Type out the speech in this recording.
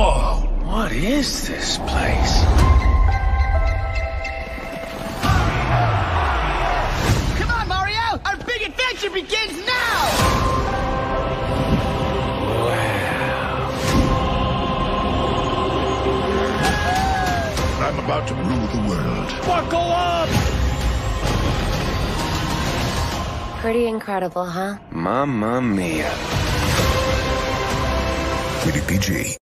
What is this place? Come on, Mario! Our big adventure begins now! I'm about to rule the world. Buckle up! Pretty incredible, huh? Mamma mia. Rated PG.